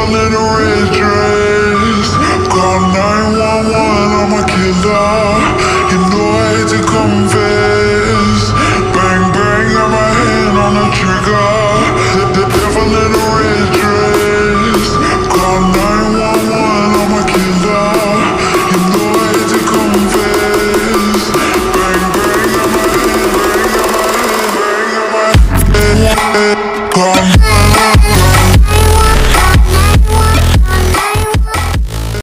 devil in a red dress. Call 911, I'm a killer. You know I hate to confess. Bang, bang, got my hand on the trigger. The devil in a red dress. Call 911, I'm a killer. You know I hate to confess. Bang, bang, got my hand, bang, got my hand, bang, got my hand. Call